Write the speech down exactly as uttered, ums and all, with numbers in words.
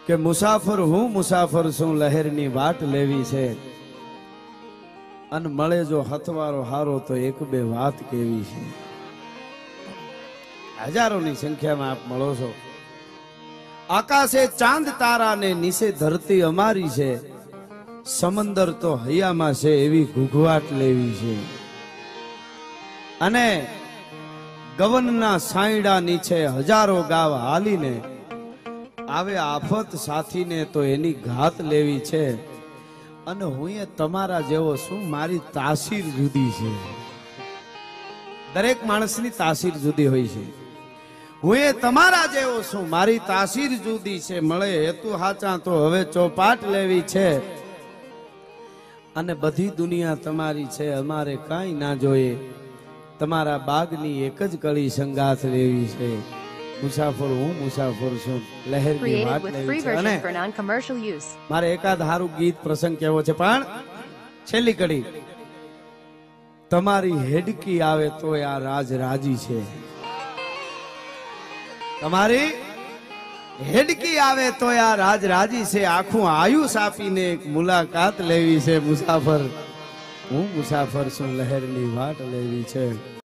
કે મુસાફર હું મુસાફર છું લહેરની વાટ લેવી છે અન મળે જો હથવારો હારો તો એક બે વાત કેવી છે। હજારોની સંખ્યામાં આપ મળો છો। આકાશે ચાંદ તારા ને નીચે ધરતી અમારી છે, સમંદર તો હૈયામાં છે એવી ઘૂઘવાટ લેવી છે। અને ગવનના સાયડા નીચે હજારો ગાવ હાલીને આવે આફત સાથીને તો એની ઘાત લેવી છે। અને હું એ તમારા જેવો છું, મારી તાસીર જુદી છે। દરેક માણસની તાસીર જુદી હોય છે। હું એ તમારા જેવો છું, મારી તાસીર જુદી છે। મળે હેતુ હાચા તો હવે ચોપાટ લેવી છે। અને બધી દુનિયા તમારી છે, અમારે કાંઈ ના જોઈએ, તમારા બાગની એક જ કળી સંગાથ લેવી છે। મુસાફર હું મુસાફર છું લહેરની વાટ લેવી છે। અને મારે એકાદ હારું ગીત પ્રસંગ કેવો છે, પણ છેલ્લી કડી તમારી હેડકી આવે તો આ રાજ રાજી છે। તમારી હેડકી આવે તો આ રાજ રાજી છે। આખું આયુષ આપીને એક મુલાકાત લેવી છે। મુસાફર હું મુસાફર છું લહેરની વાટ લેવી છે।